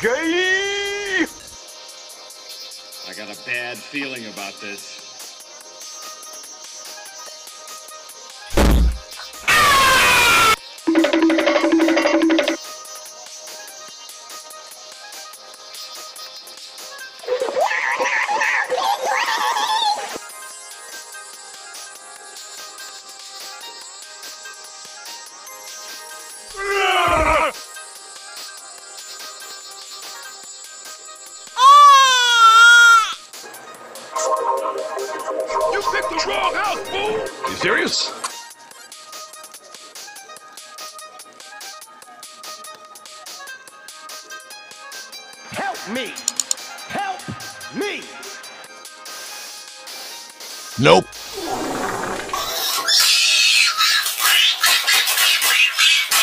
Gay! I got a bad feeling about this. You picked the wrong house, fool! You serious? Help me! Help me! Nope.